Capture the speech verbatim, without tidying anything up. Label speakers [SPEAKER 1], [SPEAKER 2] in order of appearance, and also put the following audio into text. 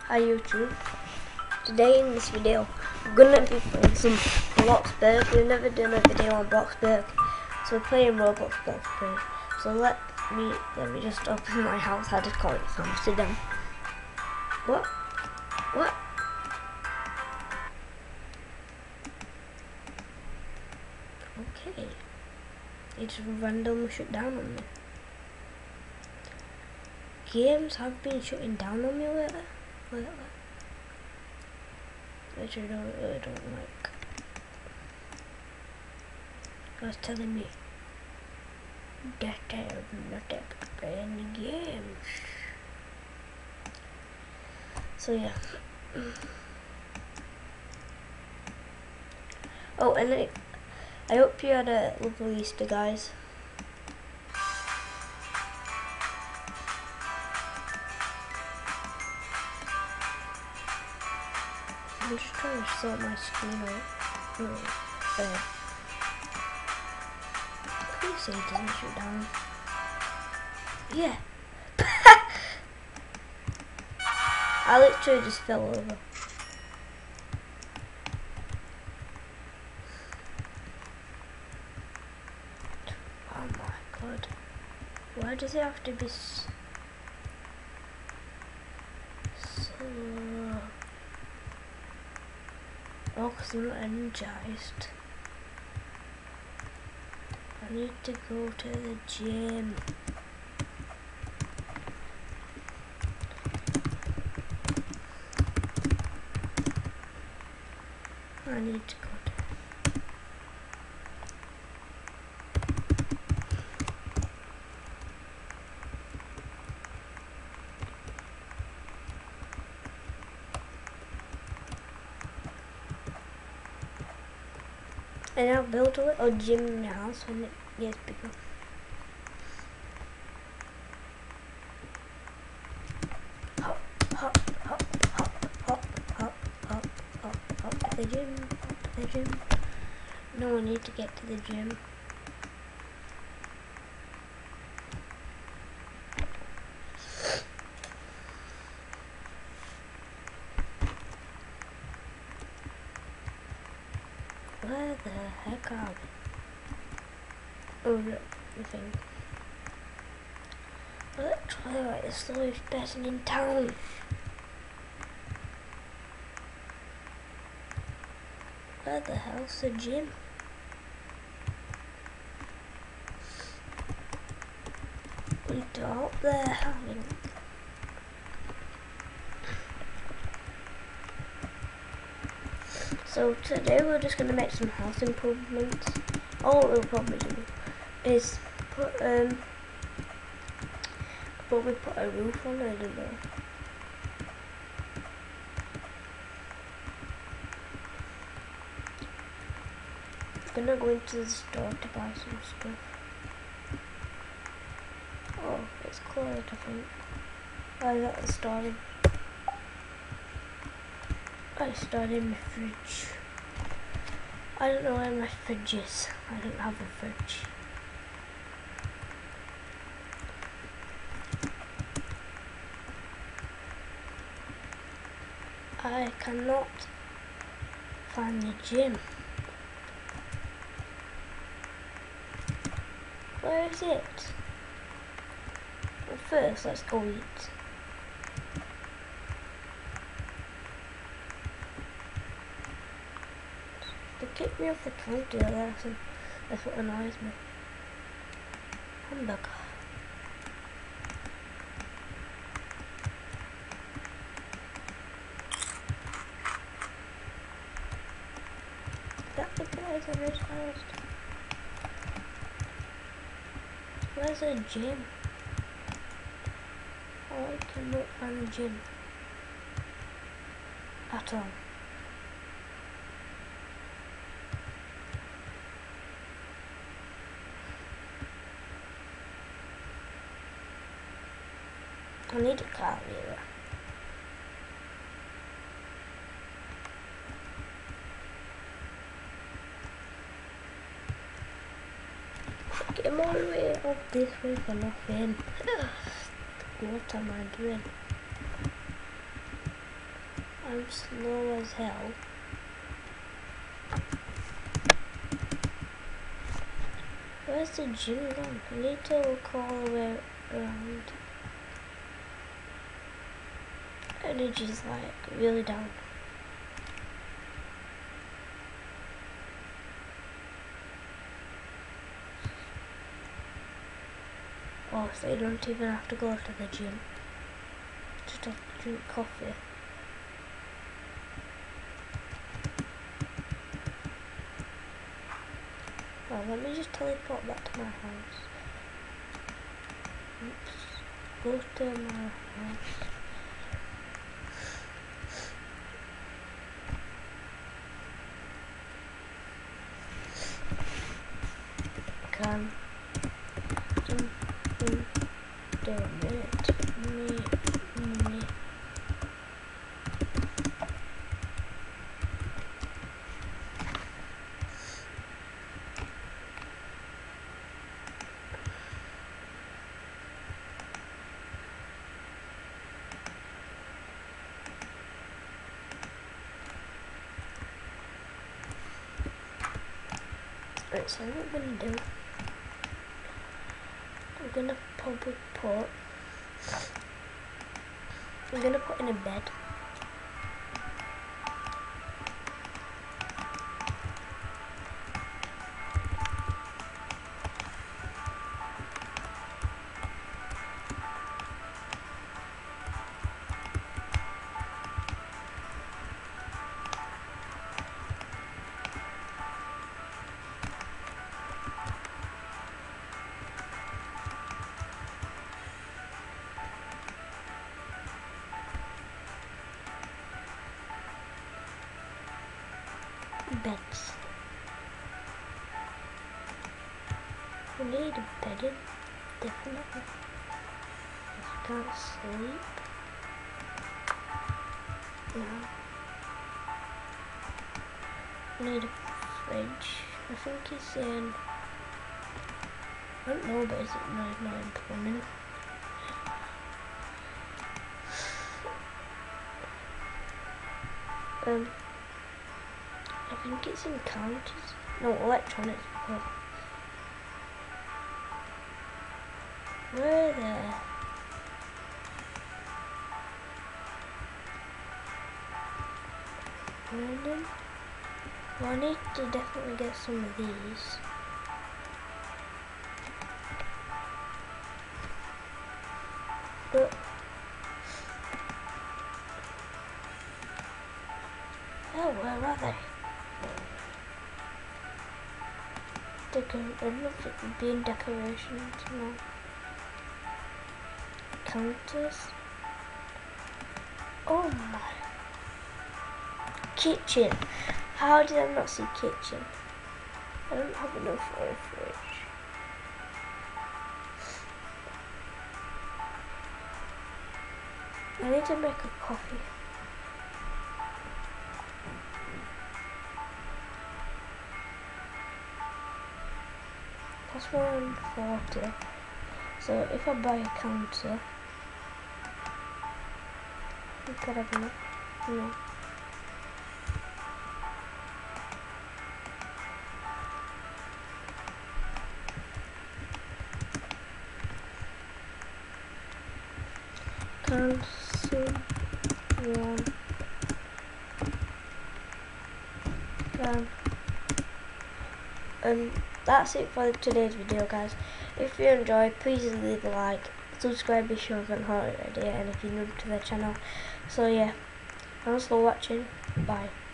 [SPEAKER 1] Hi YouTube. Today in this video we're gonna be playing some Bloxburg. We've never done a video on Bloxburg, so we're playing Roblox Bloxburg. So let me let me just open my house. I just can't come sit down. What? What? Okay. It just randomly shut down on me. Games have been shutting down on me lately. lately. Which I don't really don't like. I was telling me that I am not able to play any games. So yeah. Oh, and I, I hope you had a lovely Easter, guys. I'm just trying to sort my screen out. Oh, there. Please say it doesn't shoot down. Yeah. I literally just fell over. Oh my god. Why does it have to be so... so... Oh, because I'm not energized. I need to go to the gym. I need to go to... And I'll build a little gym in the house when it gets bigger. Hop, hop, hop, hop, hop, hop, hop, hop, hop to the gym, hop to the gym. No, I need to get to the gym. Where the heck are we? Oh, look, the thing. Look, Twilight is the slowest person in town. Where the hell's the gym? It's up there, I think. So today we're just going to make some house improvements. All we'll probably do is put um probably put a roof on it, I don't know. I'm gonna go into the store to buy some stuff. Oh, it's closed, I think. I got the store. I started in my fridge. I don't know where my fridge is. I don't have a fridge. I cannot find the gym. Where is it? Well, first, let's go eat. They kicked me off the counter, that's, that's what annoys me. Hamburger. That the guys I realized. Where's a gym? Oh, I cannot find a gym. At all. I need a car here. Get all the way up this way for nothing. What am I doing? I'm slow as hell. Where's the gym gone? I need to look all the way around. Energy's like really down. Oh, so you don't even have to go to the gym. Just have to drink coffee. Well, let me just teleport back to my house. Oops. Go to my house. Can jump in the bed. Me, me. Right, so what I'm gonna do, I'm gonna probably put, I'm gonna put in a bed. Beds. We need a bed in, definitely. If you can't sleep. No. We need a fridge. I think it's in, I don't know, but is it not, not in plumbing? Um, I think it's in counters. No, electronics. Oh. Where there? Random. Well, I need to definitely get some of these. But oh, where are they? Decor I don't know if it would be in decorations, no. Counters. Oh my. Kitchen. How did I not see kitchen? I don't have enough for a fridge. I need to make a coffee. That's one forty. So if I buy a counter, we could have enough. No. Cancel one. Done. And that's it for today's video, guys. If you enjoyed, please leave a like, subscribe if you haven't already, and if you're new to the channel. So yeah, thanks for watching. Bye.